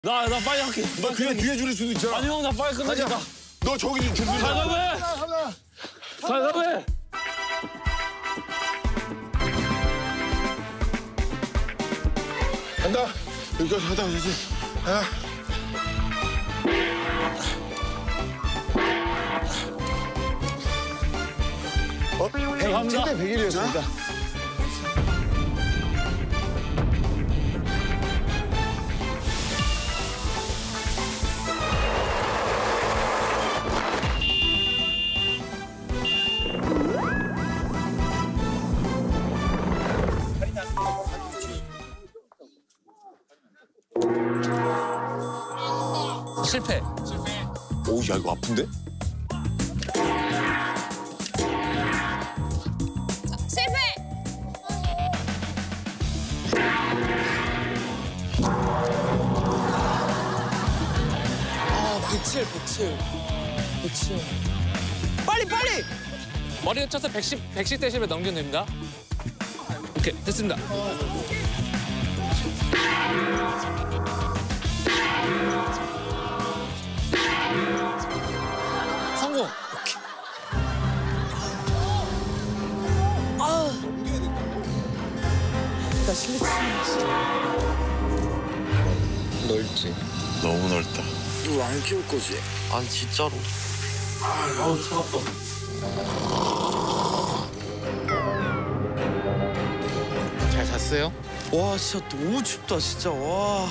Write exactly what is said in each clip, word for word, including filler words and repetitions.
나, 나 빨리 할게. 너 그냥 뒤에 줄일 수도 있잖아. 아니, 형, 나 빨리 끝내자. 너 저기 좀 준비. 가자매! 가자매! 간다. 여기까지 하다 이제. 아. 어? 감사합니다. 백 일이었습니다. 실패. 오우, 야, 이거 아픈데? 실패! 아, 백칠, 백칠. 백칠. 빨리, 빨리! 머리를 쳐서 백십, 백십 데시벨 넘기면 됩니다. 오케이, 됐습니다. 성공! 오케이. 아. 나 실리치. 넓지. 너무 넓다. 이거 안 키울 거지? 아니 진짜로. 아우, 차갑다. 잘 잤어요? 와 진짜 너무 춥다 진짜 와.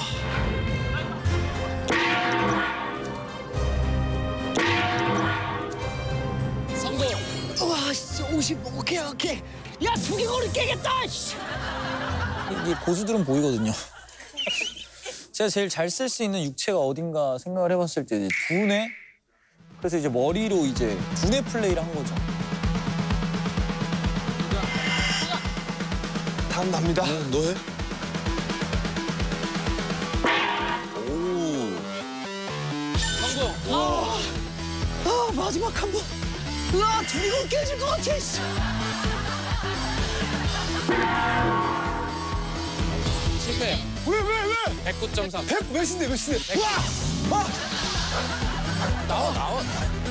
성공! 와, 진짜 오십. 오케이, 오케이. 야, 두 개 거리 깨겠다. 씨. 이게 고수들은 보이거든요. 제가 제일 잘 쓸 수 있는 육체가 어딘가 생각을 해봤을 때 이제 두뇌? 그래서 이제 머리로 이제 두뇌 플레이를 한 거죠. 다음 납니다. 응, 너 해? 성공! 아, 마지막 한 번. 으아, 두 개 거리 깨질 것 같아. 씨. 실패. 왜, 왜, 왜? 백구 점 삼. 백 몇인데, 몇인데? 와! 와! 나와, 나와.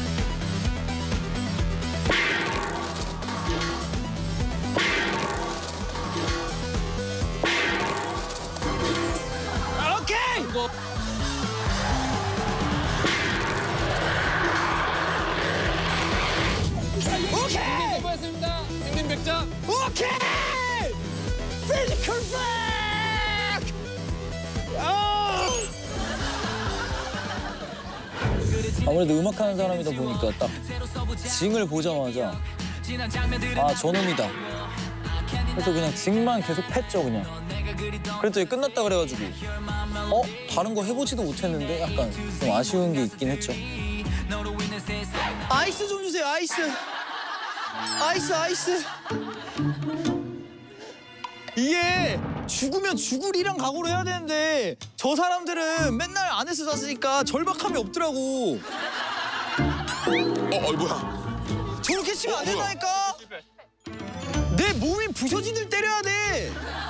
오케이! 성공! 오케이! 수고하셨습니다. 행님 백 점. 오케이! 피지컬 백! 아! 아무래도 음악하는 사람이다 보니까 딱 징을 보자마자 아, 저놈이다. 그래서 그냥 징만 계속 팼죠, 그냥. 그랬더니 끝났다 그래가지고 어? 다른 거 해보지도 못했는데 약간 좀 아쉬운 게 있긴 했죠. 아이스 좀 주세요, 아이스. 아이스, 아이스. 이게 죽으면 죽으리랑 각오를 해야 되는데 저 사람들은 맨날 안에서 잤으니까 절박함이 없더라고. 어, 어, 뭐야? 저렇게 치면 안 된다니까? 내 몸이 부서지들 때려야 돼.